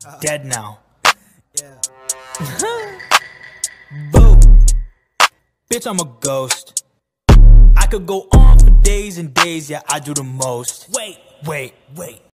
Dead now. Yeah. Boo. Bitch, I'm a ghost. I could go on for days and days, yeah, I do the most. Wait.